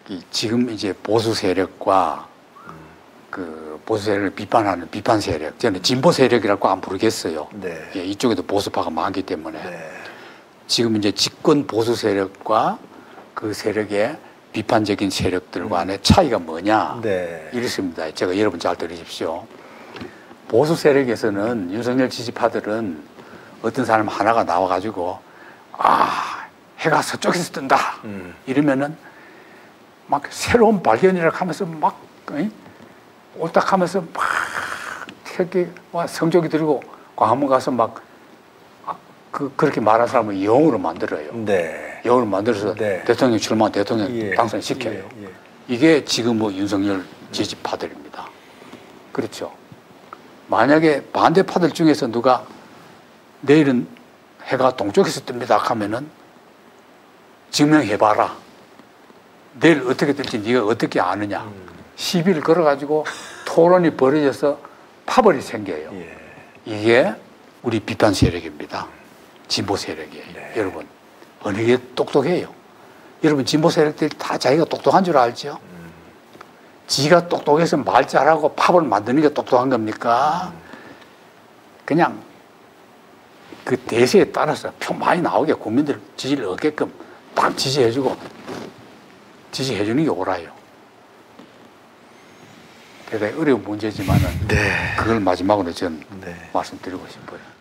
지금 이제 보수 세력과 그 보수 세력을 비판하는 비판 세력, 저는 진보 세력이라고 안 부르겠어요. 네. 예, 이쪽에도 보수파가 많기 때문에 네. 지금 이제 집권 보수 세력과 그 세력의 비판적인 세력들 간의 차이가 뭐냐 네. 이렇습니다. 제가 여러분 잘 들으십시오. 보수 세력에서는 윤석열 지지파들은 어떤 사람 하나가 나와가지고 해가 서쪽에서 뜬다 이러면은 막 새로운 발견이라고 하면서 막 옳딱하면서 막 새끼 성조기 들고 광화문 가서 막 그렇게 말한 사람을 영으로 만들어요. 네. 영으로 만들어서 네. 대통령 출마, 대통령 예. 당선시켜요. 예. 예. 이게 지금 뭐 윤석열 지지파들입니다. 그렇죠. 만약에 반대파들 중에서 누가 내일은 해가 동쪽에서 뜹니다 하면은 증명해봐라. 내일 어떻게 될지 네가 어떻게 아느냐. 시비를 걸어가지고 토론이 벌어져서 파벌이 생겨요. 예. 이게 우리 비판 세력입니다. 진보 세력이에요. 네. 여러분 어느 게 똑똑해요? 여러분 진보 세력들이 다 자기가 똑똑한 줄 알죠? 지가 똑똑해서 말 잘하고 파벌 만드는 게 똑똑한 겁니까? 그냥 그 대세에 따라서 표 많이 나오게 국민들 지지를 얻게끔 딱 지지해주는 게 옳아요. 대단히 어려운 문제지만은 네. 그걸 마지막으로 전 네. 말씀드리고 싶어요.